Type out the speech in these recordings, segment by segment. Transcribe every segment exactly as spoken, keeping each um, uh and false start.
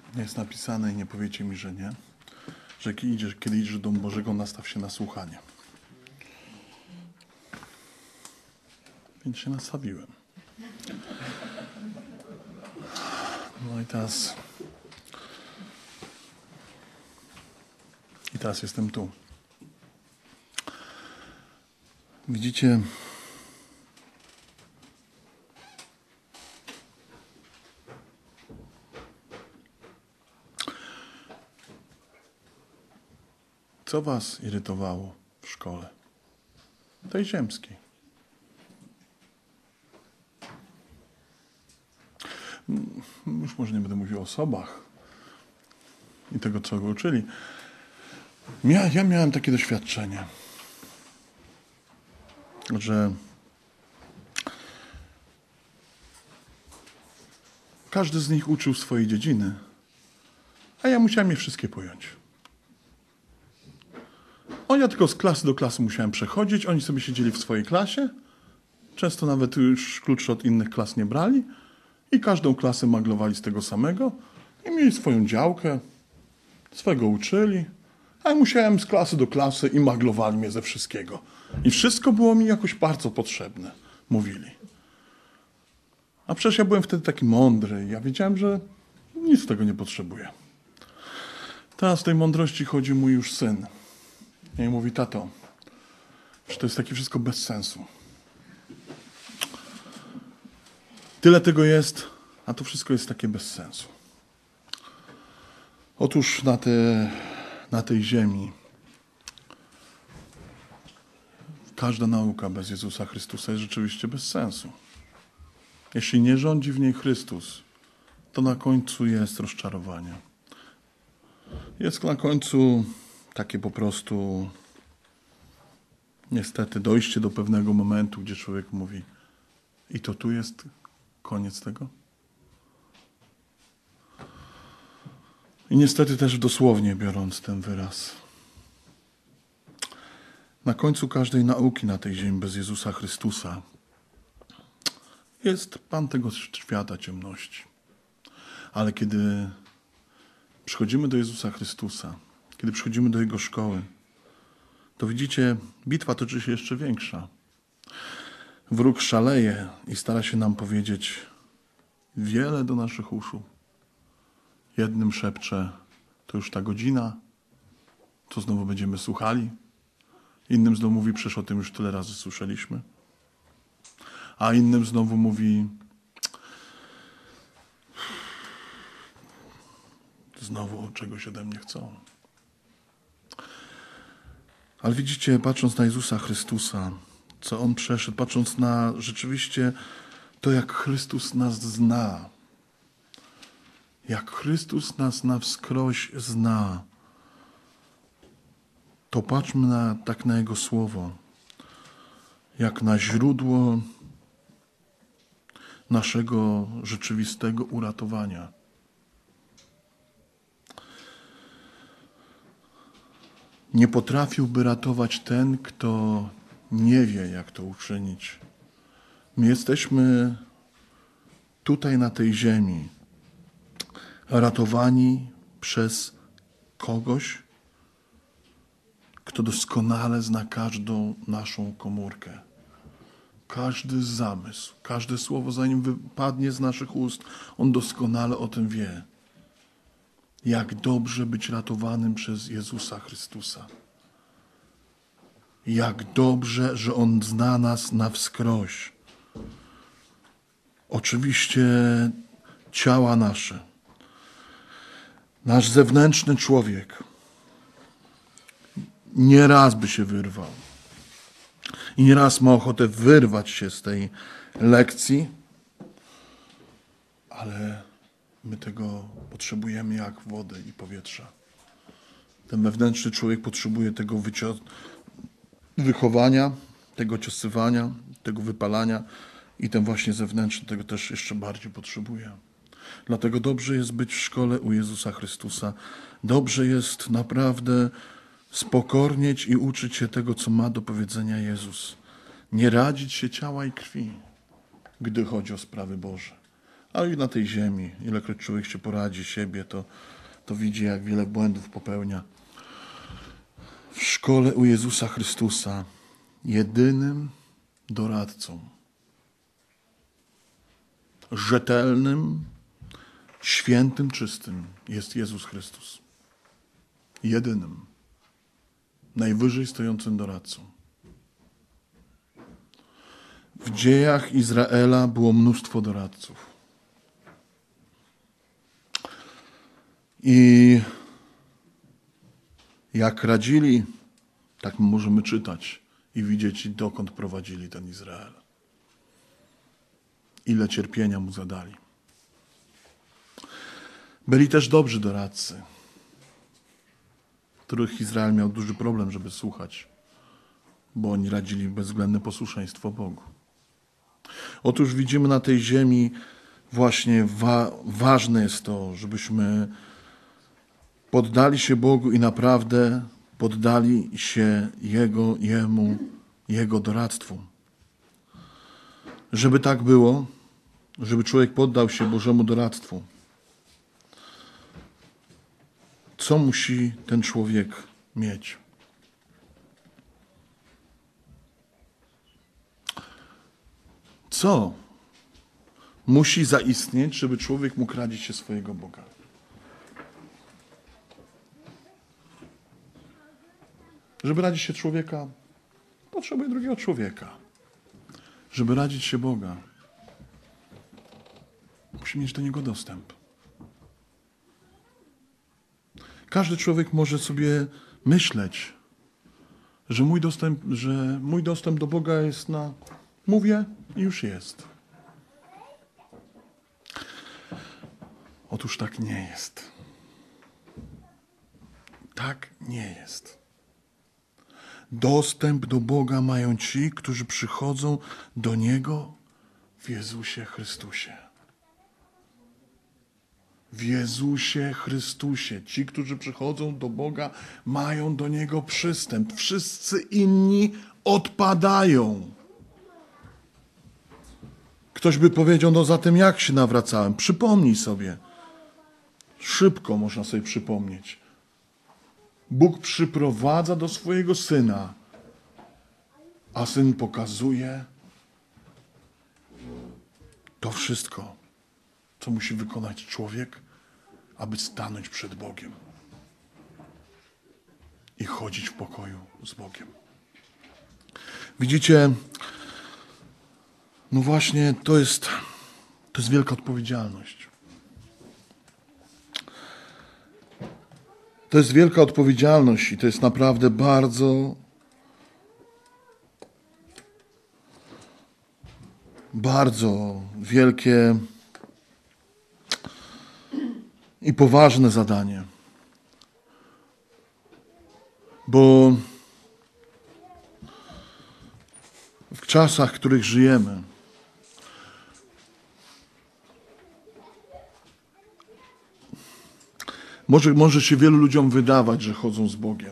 Jest napisane i nie powiecie mi, że nie, że kiedy idziesz, kiedy idziesz do domu Bożego, nastaw się na słuchanie. Więc się nastawiłem. No i teraz... I teraz jestem tu. Widzicie... Co was irytowało w szkole? Tej ziemskiej. Już może nie będę mówił o osobach i tego, co go uczyli. Ja, ja miałem takie doświadczenie, że każdy z nich uczył swojej dziedziny, a ja musiałem je wszystkie pojąć. O, ja tylko z klasy do klasy musiałem przechodzić, oni sobie siedzieli w swojej klasie, często nawet już kluczy od innych klas nie brali i każdą klasę maglowali z tego samego i mieli swoją działkę, swego uczyli, a ja musiałem z klasy do klasy i maglowali mnie ze wszystkiego. I wszystko było mi jakoś bardzo potrzebne, mówili. A przecież ja byłem wtedy taki mądry, ja wiedziałem, że nic z tego nie potrzebuję. Teraz w tej mądrości chodzi mój już syn. I mówi: tato, że to jest takie wszystko bez sensu. Tyle tego jest, a to wszystko jest takie bez sensu. Otóż na, te, na tej ziemi każda nauka bez Jezusa Chrystusa jest rzeczywiście bez sensu. Jeśli nie rządzi w niej Chrystus, to na końcu jest rozczarowanie. Jest na końcu takie po prostu niestety dojście do pewnego momentu, gdzie człowiek mówi: i to tu jest koniec tego? I niestety też dosłownie biorąc ten wyraz. Na końcu każdej nauki na tej ziemi bez Jezusa Chrystusa jest Pan tego świata ciemności. Ale kiedy przychodzimy do Jezusa Chrystusa, kiedy przychodzimy do Jego szkoły, to widzicie, bitwa toczy się jeszcze większa. Wróg szaleje i stara się nam powiedzieć wiele do naszych uszu. Jednym szepcze: to już ta godzina, to znowu będziemy słuchali. Innym znowu mówi: przecież o tym już tyle razy słyszeliśmy. A innym znowu mówi: znowu czegoś ode mnie chcą. Ale widzicie, patrząc na Jezusa Chrystusa, co On przeszedł, patrząc na rzeczywiście to, jak Chrystus nas zna, jak Chrystus nas na wskroś zna, to patrzmy na, tak na Jego Słowo, jak na źródło naszego rzeczywistego uratowania. Nie potrafiłby ratować ten, kto nie wie, jak to uczynić. My jesteśmy tutaj na tej ziemi ratowani przez kogoś, kto doskonale zna każdą naszą komórkę. Każdy zamysł, każde słowo, zanim wypadnie z naszych ust, On doskonale o tym wie. Jak dobrze być ratowanym przez Jezusa Chrystusa. Jak dobrze, że On zna nas na wskroś. Oczywiście ciała nasze, nasz zewnętrzny człowiek nieraz by się wyrwał. I nieraz ma ochotę wyrwać się z tej lekcji, ale my tego potrzebujemy jak wody i powietrza. Ten wewnętrzny człowiek potrzebuje tego wycio- wychowania, tego ciosywania, tego wypalania i ten właśnie zewnętrzny tego też jeszcze bardziej potrzebuje. Dlatego dobrze jest być w szkole u Jezusa Chrystusa. Dobrze jest naprawdę spokornieć i uczyć się tego, co ma do powiedzenia Jezus. Nie radzić się ciała i krwi, gdy chodzi o sprawy Boże, A i na tej ziemi, ilekroć człowiek się poradzi siebie, to, to widzi, jak wiele błędów popełnia. W szkole u Jezusa Chrystusa jedynym doradcą, rzetelnym, świętym, czystym jest Jezus Chrystus. Jedynym, najwyżej stojącym doradcą. W dziejach Izraela było mnóstwo doradców. I jak radzili, tak możemy czytać i widzieć, dokąd prowadzili ten Izrael. Ile cierpienia mu zadali. Byli też dobrzy doradcy, których Izrael miał duży problem, żeby słuchać, bo oni radzili bezwzględne posłuszeństwo Bogu. Otóż widzimy na tej ziemi właśnie wa- ważne jest to, żebyśmy poddali się Bogu i naprawdę poddali się Jego, Jemu, Jego doradztwu. Żeby tak było, żeby człowiek poddał się Bożemu doradztwu. Co musi ten człowiek mieć? Co musi zaistnieć, żeby człowiek mógł radzić się swojego Boga? Żeby radzić się człowieka, potrzebuje drugiego człowieka. Żeby radzić się Boga, musi mieć do Niego dostęp. Każdy człowiek może sobie myśleć, że mój dostęp, że mój dostęp do Boga jest na mówię i już jest. Otóż tak nie jest. Tak nie jest. Dostęp do Boga mają ci, którzy przychodzą do Niego w Jezusie Chrystusie. W Jezusie Chrystusie. Ci, którzy przychodzą do Boga, mają do Niego przystęp. Wszyscy inni odpadają. Ktoś by powiedział, no zatem jak się nawracałem? Przypomnij sobie. Szybko można sobie przypomnieć. Bóg przyprowadza do swojego Syna, a Syn pokazuje to wszystko, co musi wykonać człowiek, aby stanąć przed Bogiem i chodzić w pokoju z Bogiem. Widzicie, no właśnie to jest, to jest wielka odpowiedzialność. To jest wielka odpowiedzialność i to jest naprawdę bardzo, bardzo wielkie i poważne zadanie. Bo w czasach, w których żyjemy, Może, może się wielu ludziom wydawać, że chodzą z Bogiem.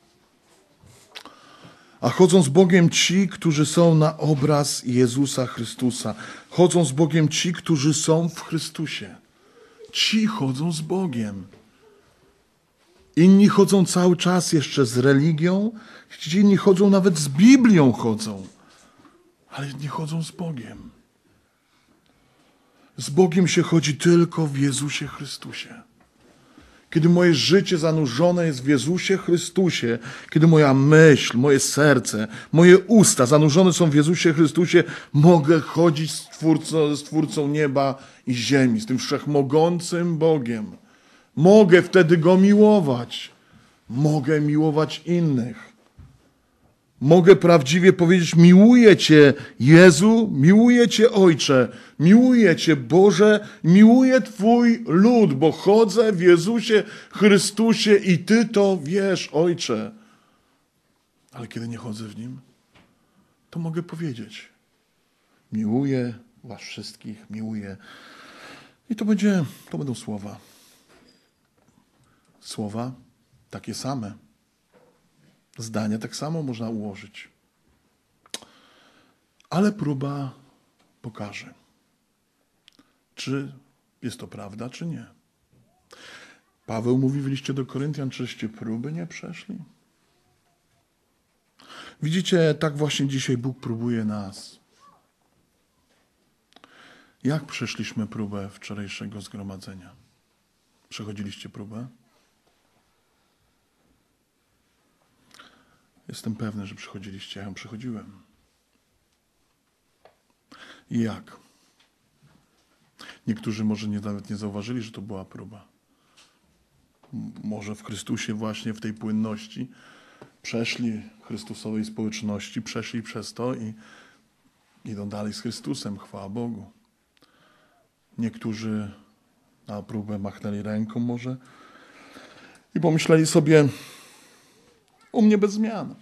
A chodzą z Bogiem ci, którzy są na obraz Jezusa Chrystusa. Chodzą z Bogiem ci, którzy są w Chrystusie. Ci chodzą z Bogiem. Inni chodzą cały czas jeszcze z religią. Ci inni chodzą nawet z Biblią chodzą. Ale nie chodzą z Bogiem. Z Bogiem się chodzi tylko w Jezusie Chrystusie. Kiedy moje życie zanurzone jest w Jezusie Chrystusie, kiedy moja myśl, moje serce, moje usta zanurzone są w Jezusie Chrystusie, mogę chodzić z Twórcą, z Twórcą nieba i ziemi, z tym wszechmogącym Bogiem. Mogę wtedy Go miłować. Mogę miłować innych. Mogę prawdziwie powiedzieć, miłuję Cię, Jezu, miłuję Cię, Ojcze, miłuję Cię, Boże, miłuję Twój lud, bo chodzę w Jezusie Chrystusie i Ty to wiesz, Ojcze. Ale kiedy nie chodzę w Nim, to mogę powiedzieć, miłuję Was wszystkich, miłuję. I to będzie, to będą słowa. Słowa takie same. Zdania tak samo można ułożyć. Ale próba pokaże, czy jest to prawda, czy nie. Paweł mówi w liście do Koryntian, czyście próby nie przeszli? Widzicie, tak właśnie dzisiaj Bóg próbuje nas. Jak przeszliśmy próbę wczorajszego zgromadzenia? Przechodziliście próbę? Jestem pewny, że przechodziliście. Ja ją przechodziłem. I jak? Niektórzy może nie, nawet nie zauważyli, że to była próba. M- może w Chrystusie właśnie, w tej płynności przeszli Chrystusowej społeczności, przeszli przez to i idą dalej z Chrystusem. Chwała Bogu. Niektórzy na próbę machnęli ręką może i pomyśleli sobie, u mnie bez zmian.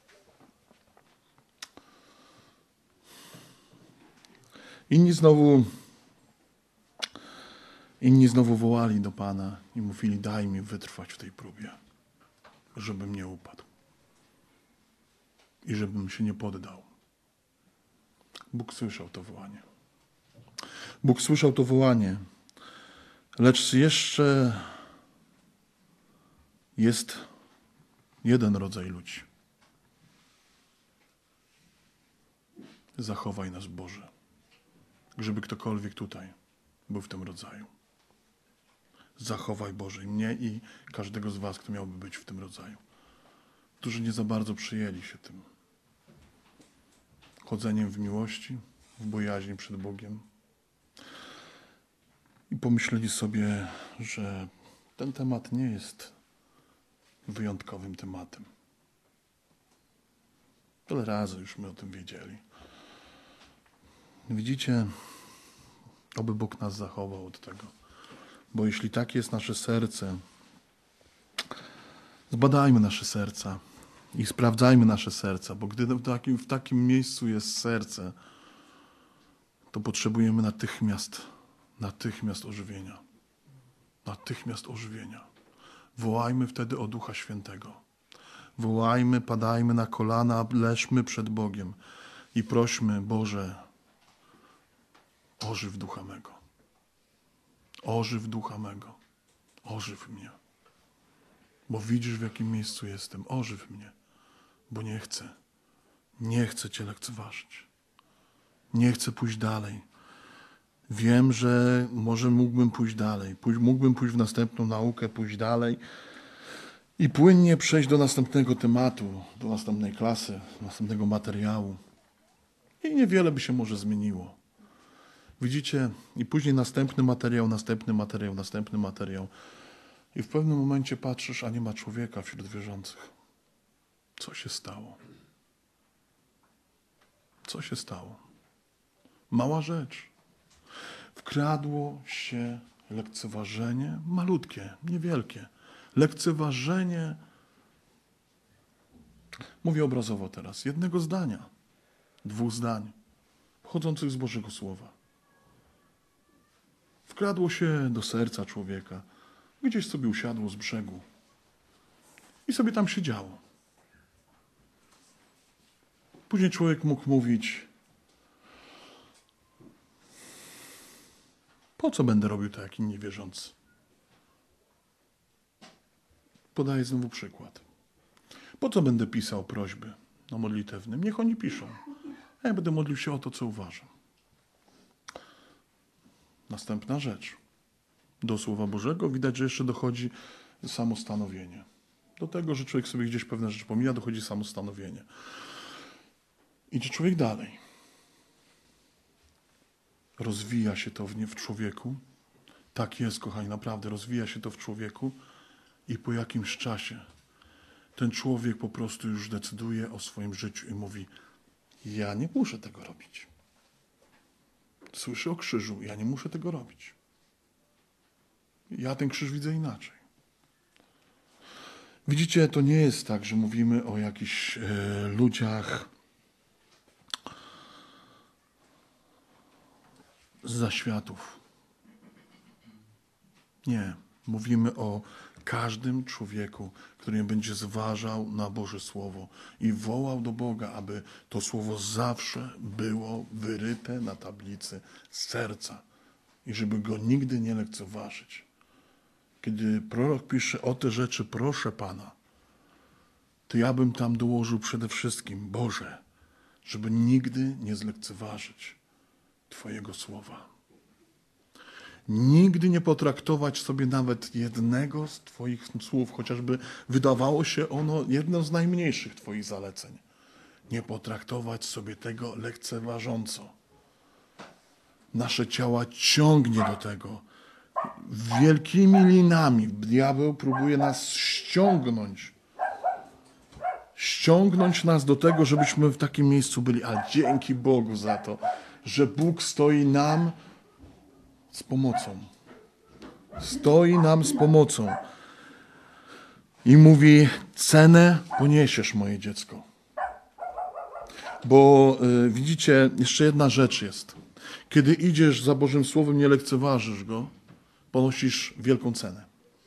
Inni znowu inni znowu wołali do Pana i mówili, daj mi wytrwać w tej próbie, żebym nie upadł i żebym się nie poddał. Bóg słyszał to wołanie. Bóg słyszał to wołanie, lecz jeszcze jest jeden rodzaj ludzi. Zachowaj nas, Boże, żeby ktokolwiek tutaj był w tym rodzaju. Zachowaj, Boże, mnie i każdego z was, kto miałby być w tym rodzaju. Którzy nie za bardzo przyjęli się tym chodzeniem w miłości, w bojaźni przed Bogiem. I pomyśleli sobie, że ten temat nie jest wyjątkowym tematem. Tyle razy już my o tym wiedzieli. Widzicie, oby Bóg nas zachował od tego. Bo jeśli takie jest nasze serce, zbadajmy nasze serca i sprawdzajmy nasze serca, bo gdy w takim, w takim miejscu jest serce, to potrzebujemy natychmiast, natychmiast ożywienia. Natychmiast ożywienia. Wołajmy wtedy o Ducha Świętego. Wołajmy, padajmy na kolana, leżmy przed Bogiem i prośmy, Boże, ożyw Ducha mego. Ożyw Ducha mego. Ożyw mnie. Bo widzisz, w jakim miejscu jestem. Ożyw mnie. Bo nie chcę. Nie chcę Cię lekceważyć. Nie chcę pójść dalej. Wiem, że może mógłbym pójść dalej. Pój- mógłbym pójść w następną naukę, pójść dalej i płynnie przejść do następnego tematu, do następnej klasy, do następnego materiału. I niewiele by się może zmieniło. Widzicie? I później następny materiał, następny materiał, następny materiał. I w pewnym momencie patrzysz, a nie ma człowieka wśród wierzących. Co się stało? Co się stało? Mała rzecz. Wkradło się lekceważenie, malutkie, niewielkie. Lekceważenie, mówię obrazowo teraz, jednego zdania, dwóch zdań, pochodzących z Bożego Słowa. Wkradło się do serca człowieka, gdzieś sobie usiadło z brzegu i sobie tam siedziało. Później człowiek mógł mówić, po co będę robił to jak inni wierzący? Podaję znowu przykład. Po co będę pisał prośby na modlitewnym? Niech oni piszą. A ja będę modlił się o to, co uważam. Następna rzecz. Do Słowa Bożego widać, że jeszcze dochodzi samostanowienie. Do tego, że człowiek sobie gdzieś pewne rzeczy pomija, dochodzi samostanowienie. Idzie człowiek dalej. Rozwija się to w, nie w człowieku. Tak jest, kochani, naprawdę. Rozwija się to w człowieku i po jakimś czasie ten człowiek po prostu już decyduje o swoim życiu i mówi, ja nie muszę tego robić. Słyszę o krzyżu, ja nie muszę tego robić. Ja ten krzyż widzę inaczej. Widzicie, to nie jest tak, że mówimy o jakichś e, ludziach z zaświatów. Nie. Mówimy o każdym człowieku, który będzie zważał na Boże Słowo i wołał do Boga, aby to Słowo zawsze było wyryte na tablicy serca i żeby go nigdy nie lekceważyć. Kiedy prorok pisze o te rzeczy, proszę Pana, to ja bym tam dołożył przede wszystkim, Boże, żeby nigdy nie zlekceważyć Twojego słowa. Nigdy nie potraktować sobie nawet jednego z Twoich słów, chociażby wydawało się ono jednym z najmniejszych Twoich zaleceń. Nie potraktować sobie tego lekceważąco. Nasze ciała ciągnie do tego. Wielkimi linami diabeł próbuje nas ściągnąć. Ściągnąć nas do tego, żebyśmy w takim miejscu byli. A dzięki Bogu za to, że Bóg stoi nam z pomocą. Stoi nam z pomocą. I mówi, cenę poniesiesz, moje dziecko. Bo y, widzicie, jeszcze jedna rzecz jest. Kiedy idziesz za Bożym Słowem, nie lekceważysz go, ponosisz wielką cenę.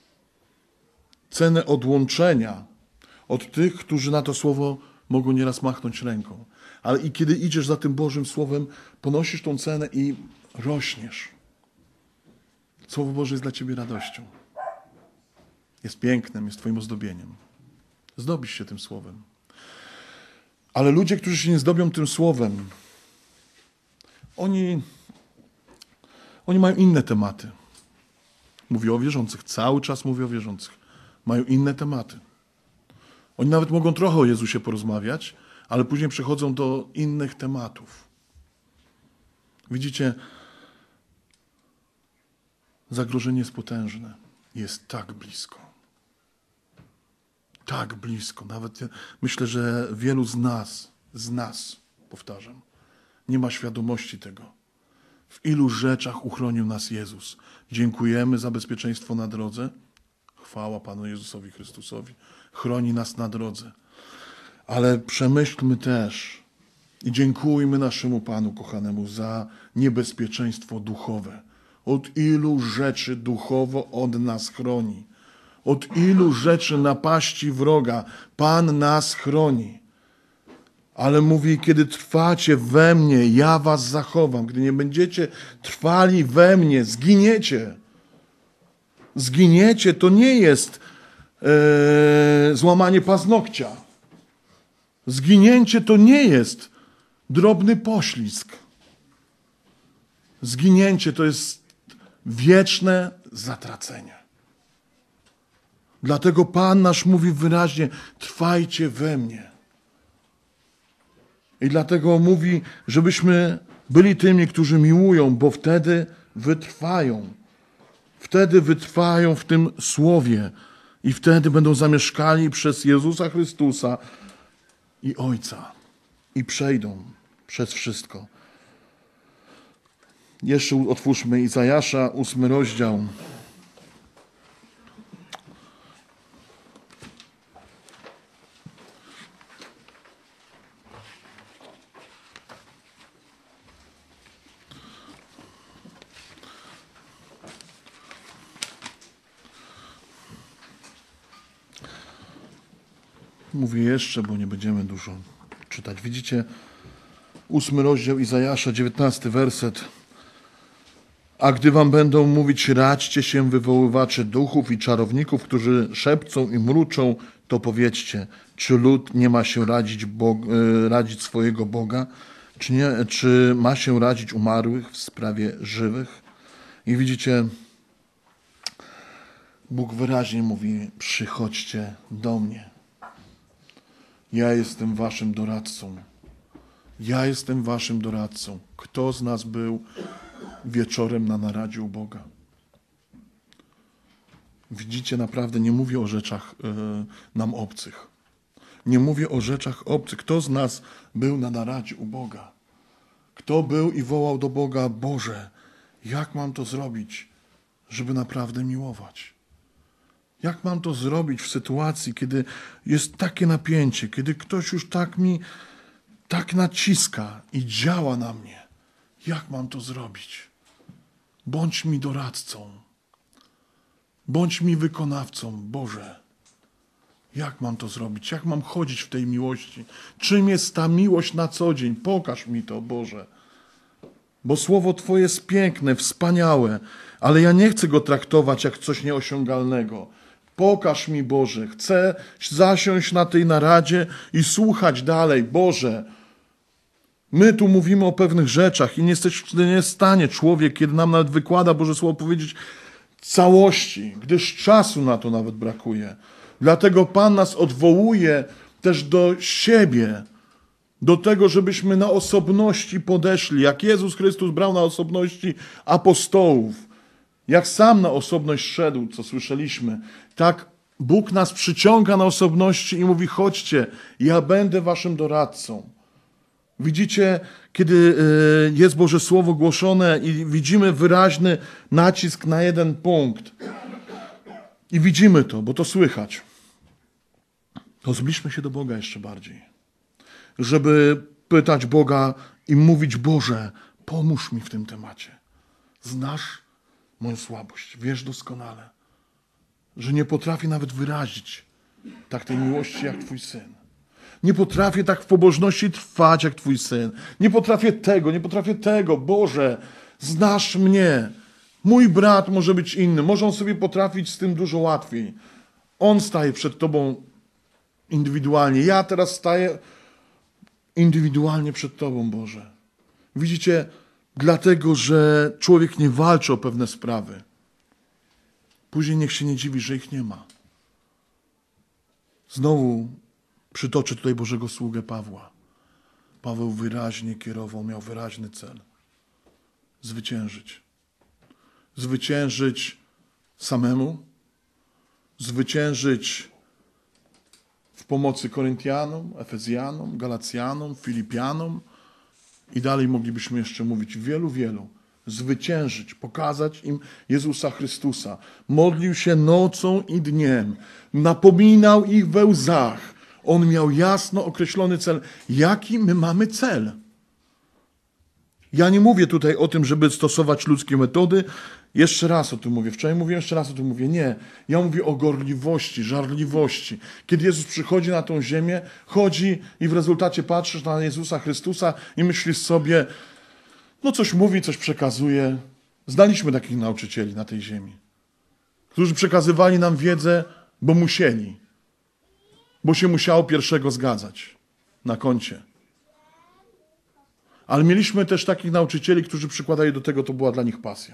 Cenę odłączenia od tych, którzy na to Słowo mogą nieraz machnąć ręką. Ale i kiedy idziesz za tym Bożym Słowem, ponosisz tą cenę i rośniesz. Słowo Boże jest dla ciebie radością. Jest pięknem, jest twoim ozdobieniem. Zdobisz się tym Słowem. Ale ludzie, którzy się nie zdobią tym Słowem, oni, oni mają inne tematy. Mówię o wierzących, cały czas mówię o wierzących. Mają inne tematy. Oni nawet mogą trochę o Jezusie porozmawiać, ale później przechodzą do innych tematów. Widzicie, zagrożenie jest potężne. Jest tak blisko. Tak blisko. Nawet myślę, że wielu z nas, z nas, powtarzam, nie ma świadomości tego. W ilu rzeczach uchronił nas Jezus. Dziękujemy za bezpieczeństwo na drodze. Chwała Panu Jezusowi Chrystusowi. Chroni nas na drodze. Ale przemyślmy też i dziękujmy naszemu Panu kochanemu za niebezpieczeństwo duchowe. Od ilu rzeczy duchowo od nas chroni. Od ilu rzeczy napaści wroga Pan nas chroni. Ale mówi, kiedy trwacie we mnie, ja was zachowam. Gdy nie będziecie trwali we mnie, zginiecie. Zginiecie to nie jest e, złamanie paznokcia. Zginięcie to nie jest drobny poślizg. Zginięcie to jest wieczne zatracenie. Dlatego Pan nasz mówi wyraźnie, trwajcie we mnie. I dlatego mówi, żebyśmy byli tymi, którzy miłują, bo wtedy wytrwają. Wtedy wytrwają w tym Słowie i wtedy będą zamieszkali przez Jezusa Chrystusa i Ojca. I przejdą przez wszystko. Jeszcze otwórzmy Izajasza, ósmy rozdział. Mówię jeszcze, bo nie będziemy dużo czytać. Widzicie, ósmy rozdział Izajasza, dziewiętnasty werset. A gdy wam będą mówić, radźcie się wywoływacze duchów i czarowników, którzy szepcą i mruczą, to powiedzcie, czy lud nie ma się radzić, Bog, radzić swojego Boga, czy, nie, czy ma się radzić umarłych w sprawie żywych? I widzicie, Bóg wyraźnie mówi, przychodźcie do mnie. Ja jestem waszym doradcą. Ja jestem waszym doradcą. Kto z nas był wieczorem na naradzie u Boga? Widzicie, naprawdę nie mówię o rzeczach y, nam obcych. Nie mówię o rzeczach obcych. Kto z nas był na naradzie u Boga? Kto był i wołał do Boga, Boże, jak mam to zrobić, żeby naprawdę miłować? Jak mam to zrobić w sytuacji, kiedy jest takie napięcie, kiedy ktoś już tak mi tak naciska i działa na mnie? Jak mam to zrobić? Bądź mi doradcą. Bądź mi wykonawcą, Boże. Jak mam to zrobić? Jak mam chodzić w tej miłości? Czym jest ta miłość na co dzień? Pokaż mi to, Boże. Bo słowo Twoje jest piękne, wspaniałe, ale ja nie chcę go traktować jak coś nieosiągalnego. Pokaż mi, Boże, chcę zasiąść na tej naradzie i słuchać dalej. Boże, my tu mówimy o pewnych rzeczach i nie jesteś nie jest w stanie człowiek, kiedy nam nawet wykłada Boże Słowo, powiedzieć całości, gdyż czasu na to nawet brakuje. Dlatego Pan nas odwołuje też do siebie, do tego, żebyśmy na osobności podeszli, jak Jezus Chrystus brał na osobności apostołów, jak sam na osobność szedł, co słyszeliśmy, tak Bóg nas przyciąga na osobności i mówi, chodźcie, ja będę waszym doradcą. Widzicie, kiedy jest Boże Słowo głoszone i widzimy wyraźny nacisk na jeden punkt. I widzimy to, bo to słychać. To zbliżmy się do Boga jeszcze bardziej. Żeby pytać Boga i mówić, Boże, pomóż mi w tym temacie. Znasz moją słabość, wiesz doskonale, że nie potrafię nawet wyrazić tak tej miłości jak Twój Syn. Nie potrafię tak w pobożności trwać jak Twój Syn. Nie potrafię tego, nie potrafię tego. Boże, znasz mnie. Mój brat może być inny. Może on sobie potrafić z tym dużo łatwiej. On staje przed Tobą indywidualnie. Ja teraz staję indywidualnie przed Tobą, Boże. Widzicie, dlatego, że człowiek nie walczy o pewne sprawy. Później niech się nie dziwi, że ich nie ma. Znowu przytoczę tutaj Bożego sługę Pawła. Paweł wyraźnie kierował, miał wyraźny cel. Zwyciężyć. Zwyciężyć samemu. Zwyciężyć w pomocy Koryntianom, Efezjanom, Galacjanom, Filipianom i dalej moglibyśmy jeszcze mówić wielu, wielu. Zwyciężyć, pokazać im Jezusa Chrystusa. Modlił się nocą i dniem. Napominał ich we łzach. On miał jasno określony cel. Jaki my mamy cel? Ja nie mówię tutaj o tym, żeby stosować ludzkie metody. Jeszcze raz o tym mówię. Wczoraj mówiłem, jeszcze raz o tym mówię. Nie. Ja mówię o gorliwości, żarliwości. Kiedy Jezus przychodzi na tą ziemię, chodzi i w rezultacie patrzysz na Jezusa Chrystusa i myślisz sobie, no coś mówi, coś przekazuje. Znaliśmy takich nauczycieli na tej ziemi, którzy przekazywali nam wiedzę, bo musieli. Bo się musiało pierwszego zgadzać na koncie. Ale mieliśmy też takich nauczycieli, którzy przykładali do tego, to była dla nich pasja.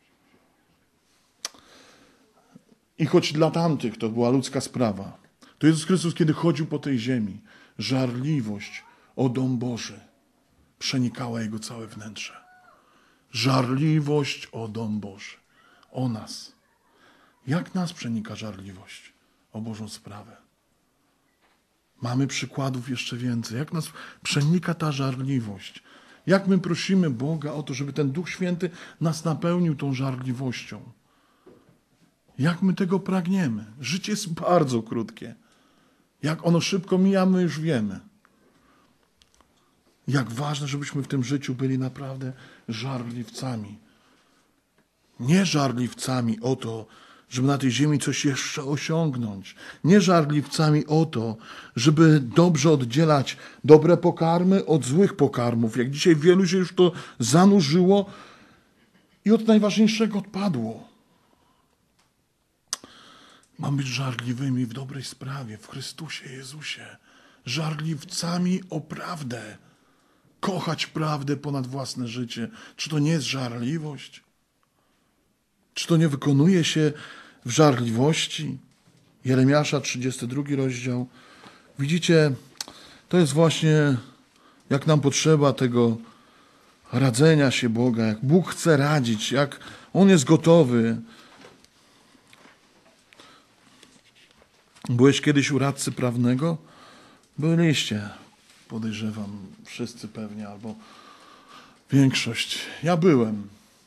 I choć dla tamtych to była ludzka sprawa, to Jezus Chrystus, kiedy chodził po tej ziemi, żarliwość o dom Boży przenikała Jego całe wnętrze. Żarliwość o dom Boży. O nas. Jak nas przenika żarliwość o Bożą sprawę? Mamy przykładów jeszcze więcej. Jak nas przenika ta żarliwość? Jak my prosimy Boga o to, żeby ten Duch Święty nas napełnił tą żarliwością? Jak my tego pragniemy? Życie jest bardzo krótkie. Jak ono szybko mija, my już wiemy. Jak ważne, żebyśmy w tym życiu byli naprawdę żarliwcami. Nie żarliwcami o to, żeby na tej ziemi coś jeszcze osiągnąć. Nie żarliwcami o to, żeby dobrze oddzielać dobre pokarmy od złych pokarmów. Jak dzisiaj wielu się już to zanurzyło i od najważniejszego odpadło. Mam być żarliwymi w dobrej sprawie, w Chrystusie Jezusie. Żarliwcami o prawdę. Kochać prawdę ponad własne życie. Czy to nie jest żarliwość? Czy to nie wykonuje się w żarliwości? Jeremiasza, trzydziesty drugi rozdział. Widzicie, to jest właśnie jak nam potrzeba tego radzenia się Boga, jak Bóg chce radzić, jak On jest gotowy. Byłeś kiedyś u radcy prawnego? Byliście, podejrzewam, wszyscy pewnie, albo większość. Ja byłem.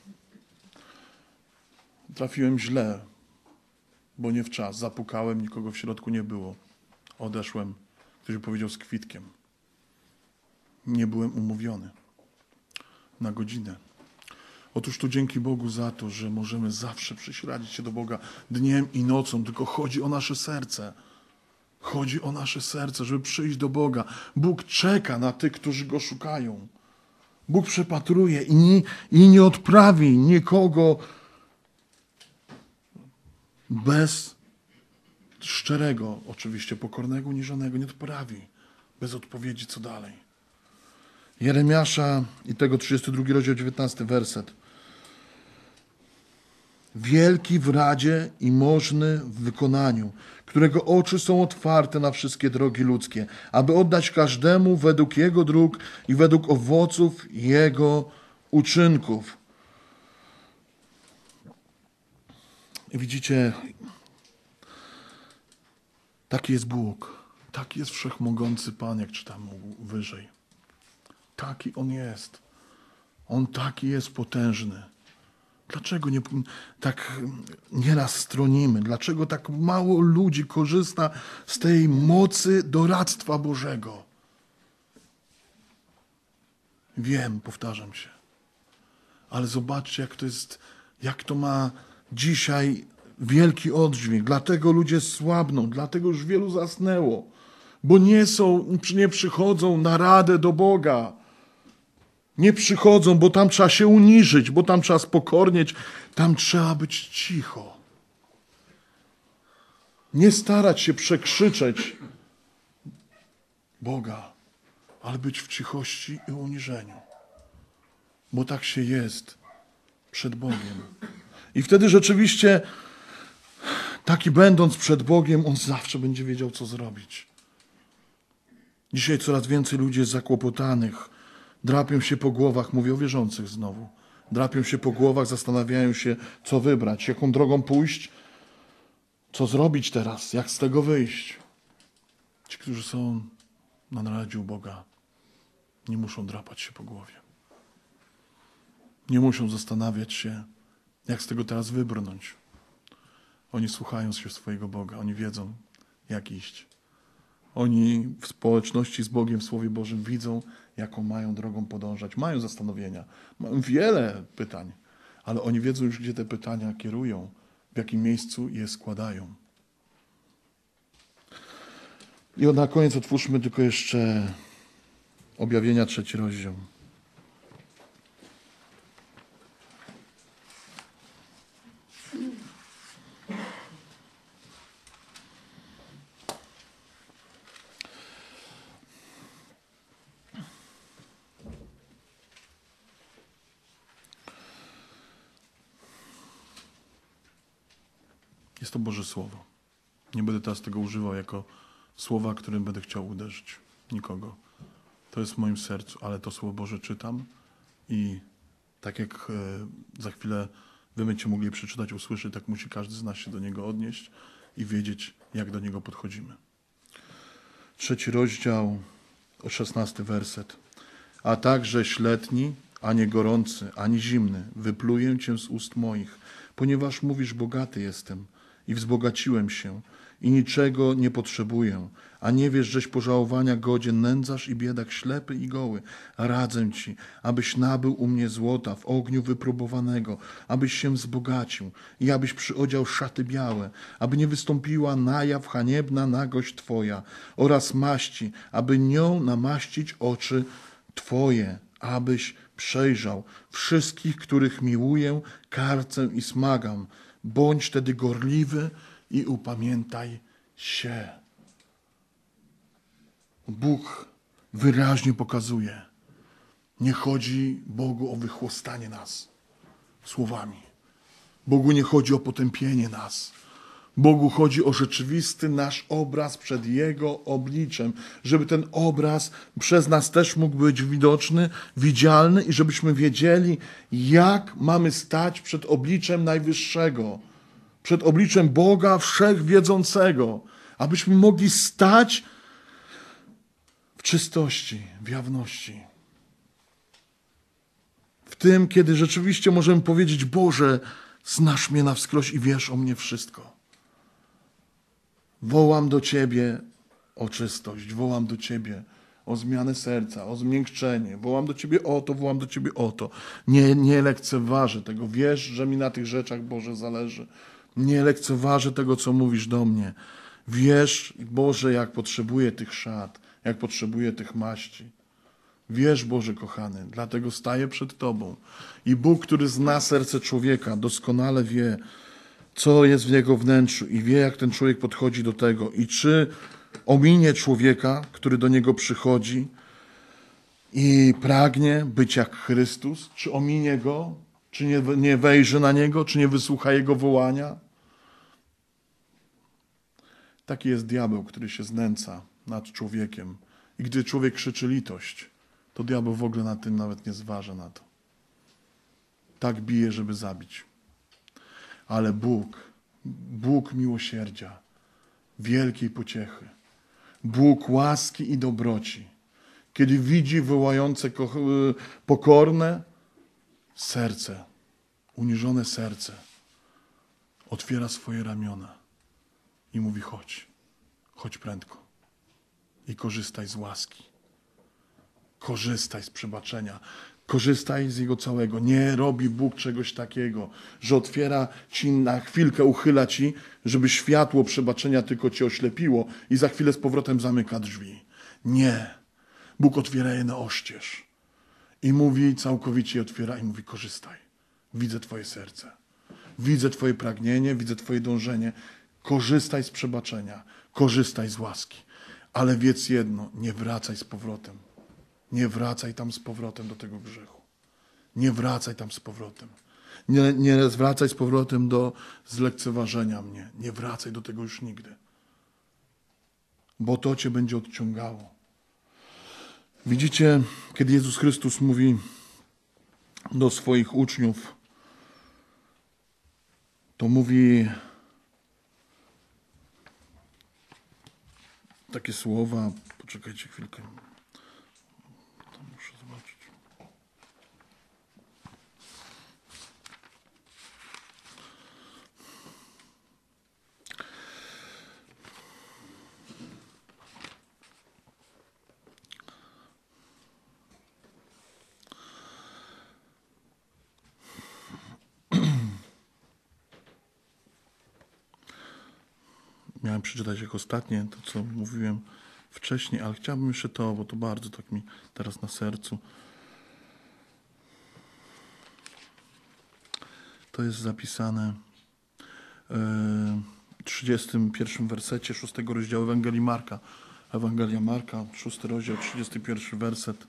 Trafiłem źle, bo nie w czas. Zapukałem, nikogo w środku nie było. Odeszłem, ktoś powiedział z kwitkiem. Nie byłem umówiony na godzinę. Otóż tu dzięki Bogu za to, że możemy zawsze przyśradzić się do Boga dniem i nocą, tylko chodzi o nasze serce. Chodzi o nasze serce, żeby przyjść do Boga. Bóg czeka na tych, którzy Go szukają. Bóg przepatruje i nie, i nie odprawi nikogo bez szczerego, oczywiście pokornego, uniżonego, nie odprawi. Bez odpowiedzi, co dalej. Jeremiasza i tego trzydziesty drugi rozdział, dziewiętnasty werset. Wielki w radzie i możny w wykonaniu, którego oczy są otwarte na wszystkie drogi ludzkie, aby oddać każdemu według jego dróg i według owoców jego uczynków. I widzicie, taki jest Bóg, taki jest wszechmogący Pan, jak czytamy wyżej. Taki On jest. On taki jest potężny. Dlaczego nie, tak nieraz stronimy? Dlaczego tak mało ludzi korzysta z tej mocy doradztwa Bożego? Wiem, powtarzam się. Ale zobaczcie, jak to jest, jak to ma dzisiaj wielki oddźwięk. Dlatego ludzie słabną, dlatego już wielu zasnęło. Bo nie są, nie przychodzą na radę do Boga. Nie przychodzą, bo tam trzeba się uniżyć, bo tam trzeba spokornieć, tam trzeba być cicho. Nie starać się przekrzyczeć Boga, ale być w cichości i uniżeniu. Bo tak się jest przed Bogiem. I wtedy rzeczywiście, taki będąc przed Bogiem, On zawsze będzie wiedział, co zrobić. Dzisiaj coraz więcej ludzi jest zakłopotanych. Drapią się po głowach, mówię o wierzących znowu. Drapią się po głowach, zastanawiają się, co wybrać, jaką drogą pójść, co zrobić teraz, jak z tego wyjść. Ci, którzy są na naradzie u Boga, nie muszą drapać się po głowie. Nie muszą zastanawiać się, jak z tego teraz wybrnąć. Oni słuchają się swojego Boga, oni wiedzą, jak iść. Oni w społeczności z Bogiem w Słowie Bożym widzą, jaką mają drogą podążać. Mają zastanowienia, mają wiele pytań, ale oni wiedzą już, gdzie te pytania kierują, w jakim miejscu je składają. I na koniec otwórzmy tylko jeszcze Objawienia, trzeci rozdział. Jest to Boże Słowo. Nie będę teraz tego używał jako słowa, którym będę chciał uderzyć nikogo. To jest w moim sercu, ale to Słowo Boże czytam i tak jak za chwilę wy będziecie mogli przeczytać, usłyszeć, tak musi każdy z nas się do niego odnieść i wiedzieć, jak do niego podchodzimy. Trzeci rozdział, szesnasty werset. A także letni, a nie gorący, ani zimny, wypluję cię z ust moich, ponieważ mówisz, bogaty jestem i wzbogaciłem się i niczego nie potrzebuję, a nie wiesz, żeś pożałowania godzien, nędzarz i biedak, ślepy i goły. Radzę ci, abyś nabył u mnie złota w ogniu wypróbowanego, abyś się wzbogacił i abyś przyodział szaty białe, aby nie wystąpiła na jaw haniebna nagość twoja oraz maści, aby nią namaścić oczy twoje, abyś przejrzał wszystkich, których miłuję, karcę i smagam. Bądź tedy gorliwy i upamiętaj się. Bóg wyraźnie pokazuje, nie chodzi Bogu o wychłostanie nas słowami. Bogu nie chodzi o potępienie nas. Bogu chodzi o rzeczywisty nasz obraz przed Jego obliczem, żeby ten obraz przez nas też mógł być widoczny, widzialny i żebyśmy wiedzieli, jak mamy stać przed obliczem Najwyższego, przed obliczem Boga Wszechwiedzącego, abyśmy mogli stać w czystości, w jawności. W tym, kiedy rzeczywiście możemy powiedzieć, Boże, znasz mnie na wskroś i wiesz o mnie wszystko. Wołam do Ciebie o czystość, wołam do Ciebie o zmianę serca, o zmiękczenie. Wołam do Ciebie o to, wołam do Ciebie o to. Nie, nie lekceważę tego. Wiesz, że mi na tych rzeczach, Boże, zależy. Nie lekceważę tego, co mówisz do mnie. Wiesz, Boże, jak potrzebuję tych szat, jak potrzebuję tych maści. Wiesz, Boże kochany, dlatego staję przed Tobą. I Bóg, który zna serce człowieka, doskonale wie, co jest w jego wnętrzu i wie, jak ten człowiek podchodzi do tego i czy ominie człowieka, który do niego przychodzi i pragnie być jak Chrystus, czy ominie go, czy nie, nie wejrzy na niego, czy nie wysłucha jego wołania. Taki jest diabeł, który się znęca nad człowiekiem. I gdy człowiek krzyczy litość, to diabeł w ogóle na tym nawet nie zważa na to. Tak bije, żeby zabić. Ale Bóg, Bóg miłosierdzia, wielkiej pociechy, Bóg łaski i dobroci, kiedy widzi wołające pokorne serce, uniżone serce, otwiera swoje ramiona i mówi: chodź, chodź prędko i korzystaj z łaski, korzystaj z przebaczenia, korzystaj z Jego całego. Nie robi Bóg czegoś takiego, że otwiera ci na chwilkę, uchyla ci, żeby światło przebaczenia tylko cię oślepiło i za chwilę z powrotem zamyka drzwi. Nie. Bóg otwiera je na oścież i mówi, całkowicie je otwiera i mówi: korzystaj. Widzę twoje serce. Widzę twoje pragnienie, widzę twoje dążenie. Korzystaj z przebaczenia. Korzystaj z łaski. Ale wiedz jedno, nie wracaj z powrotem. Nie wracaj tam z powrotem do tego grzechu. Nie wracaj tam z powrotem. Nie, nie wracaj z powrotem do zlekceważenia mnie. Nie wracaj do tego już nigdy. Bo to cię będzie odciągało. Widzicie, kiedy Jezus Chrystus mówi do swoich uczniów, to mówi takie słowa, poczekajcie chwilkę. To muszę zobaczyć. Miałem przeczytać jak ostatnie, to co mówiłem wcześniej, ale chciałbym jeszcze to, bo to bardzo tak mi teraz na sercu. To jest zapisane w trzydziestym pierwszym wersecie szóstego rozdziału Ewangelii Marka. Ewangelia Marka, szósty rozdział, trzydziesty pierwszy werset.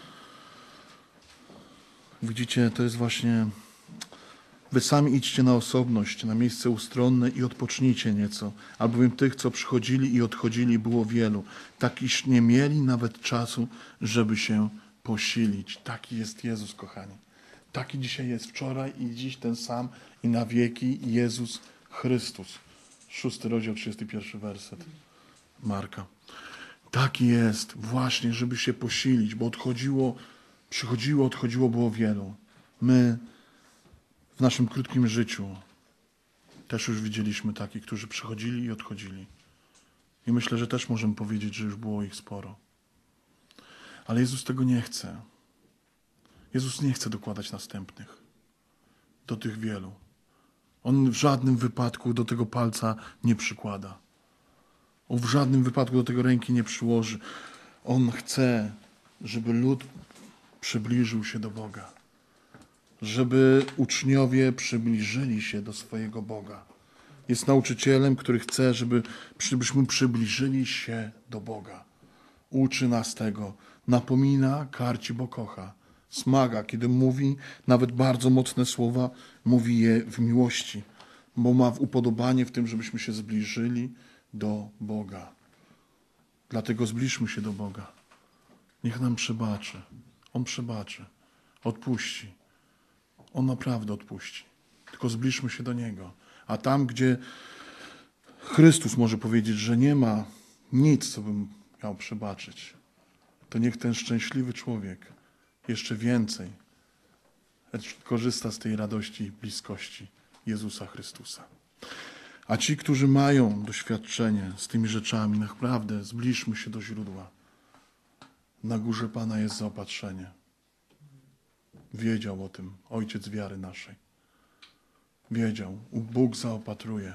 Widzicie, to jest właśnie: wy sami idźcie na osobność, na miejsce ustronne i odpocznijcie nieco, albowiem tych, co przychodzili i odchodzili, było wielu, tak iż nie mieli nawet czasu, żeby się posilić. Taki jest Jezus, kochani. Taki dzisiaj jest, wczoraj i dziś ten sam i na wieki Jezus Chrystus. Szósty rozdział, trzydziesty pierwszy werset Marka. Taki jest właśnie, żeby się posilić, bo odchodziło, przychodziło, odchodziło, było wielu. My w naszym krótkim życiu też już widzieliśmy takich, którzy przychodzili i odchodzili. I myślę, że też możemy powiedzieć, że już było ich sporo. Ale Jezus tego nie chce. Jezus nie chce dokładać następnych do tych wielu. On w żadnym wypadku do tego palca nie przykłada. On w żadnym wypadku do tego ręki nie przyłoży. On chce, żeby lud przybliżył się do Boga. Żeby uczniowie przybliżyli się do swojego Boga. Jest nauczycielem, który chce, żeby, żebyśmy przybliżyli się do Boga. Uczy nas tego. Napomina, karci, bo kocha. Smaga, kiedy mówi nawet bardzo mocne słowa, mówi je w miłości, bo ma upodobanie w tym, żebyśmy się zbliżyli do Boga. Dlatego zbliżmy się do Boga. Niech nam przebaczy. On przebaczy. Odpuści. On naprawdę odpuści. Tylko zbliżmy się do Niego. A tam, gdzie Chrystus może powiedzieć, że nie ma nic, co bym miał przebaczyć, to niech ten szczęśliwy człowiek jeszcze więcej korzysta z tej radości i bliskości Jezusa Chrystusa. A ci, którzy mają doświadczenie z tymi rzeczami, naprawdę zbliżmy się do źródła. Na górze Pana jest zaopatrzenie. Wiedział o tym Ojciec wiary naszej. Wiedział. Bóg zaopatruje.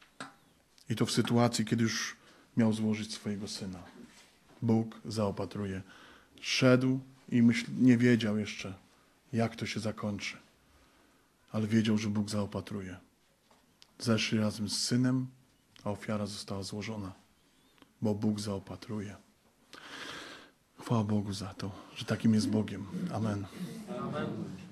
I to w sytuacji, kiedy już miał złożyć swojego Syna. Bóg zaopatruje. Szedł i myśl, nie wiedział jeszcze, jak to się zakończy. Ale wiedział, że Bóg zaopatruje. Zeszli razem z synem, a ofiara została złożona, bo Bóg zaopatruje. Chwała Bogu za to, że takim jest Bogiem. Amen. Amen.